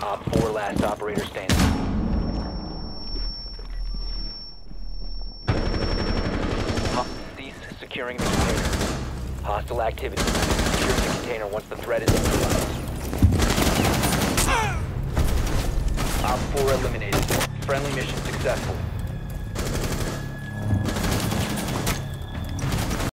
Op 4 last operator standing. Cease securing the container. Hostile activity. Secure the container once the threat is neutralized. Op 4 eliminated. Friendly mission successful.